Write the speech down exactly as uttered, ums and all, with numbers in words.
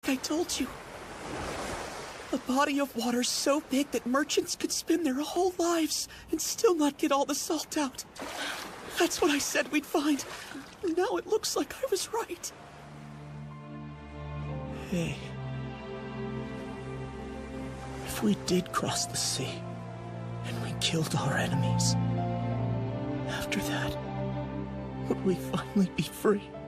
like I told you. A body of water so big that merchants could spend their whole lives and still not get all the salt out. That's what I said we'd find. And now it looks like I was right. Hey. If we did cross the sea, and we killed our enemies, after that, would we finally be free?